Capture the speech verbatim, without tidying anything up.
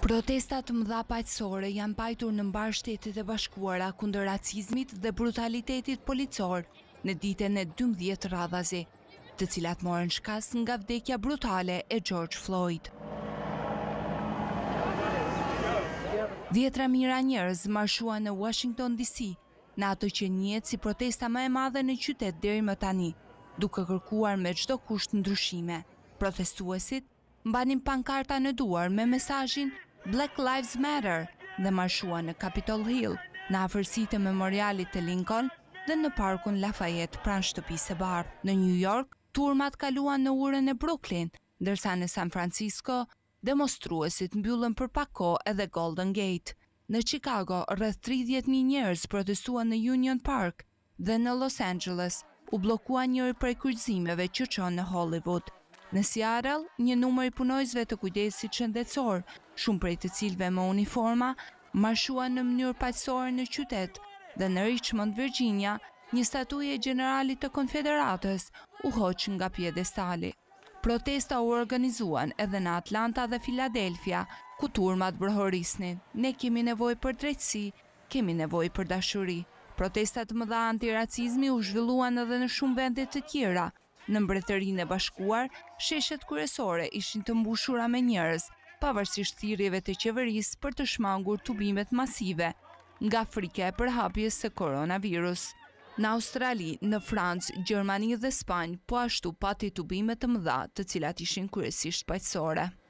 Protestat të mëdha paqësore janë pajtur në mbar Shtetet e Bashkuara kundër racizmit dhe brutalitetit policor në ditën e dymbëdhjetë radhazi, të cilat morën shkas nga vdekja brutale e George Floyd. Dhjetra mijëra njerëz marshuan në Washington D C në ato që njihet si protesta më e madhe në qytet deri më tani, duke kërkuar me çdo kusht ndryshime. Protestuesit mbanin pankarta në duar me mesazhin Black Lives Matter dhe marshuan në Capitol Hill, në afërsitë të memorialit të Lincoln dhe në parkun Lafayette pranë shtëpisë së bardhë. Në New York, turmat kaluan në urën e Brooklyn, ndërsa në San Francisco demonstruesit mbyllën për pak kohë edhe Golden Gate. Në Chicago, rreth tridhjetë mijë njerëz protestuan në Union Park dhe në Los Angeles u bllokua njëri prej kryqëzimeve që çon në Hollywood. Në Seattle, një numër i punojësve të kujdesit shëndetësor, shumë prej të cilëve me uniforma, marshuan në mënyrë paqësore në qytet dhe në Richmond, Virginia, një statuje e generalit të Konfederatës u hoq nga piedestali. Protesta u organizuan edhe në Atlanta dhe Philadelphia, ku turmat brohorisnin. Ne kemi nevojë për drejtësi, kemi nevojë për dashuri. Protestat më dha antiracizmi u zhvilluan edhe në shumë vende të tjera. Në Mbretërinë e Bashkuar, sheshet kryesore ishin të mbushura me njerëz, pavarësisht thirrjeve të qeverisë për të shmangur tubimet masive nga frika e përhapjes së koronavirus. Në Australi, në Francë, Gjermani dhe Spanjë, po ashtu pati tubime të mëdha, të cilat ishin kryesisht paqësore.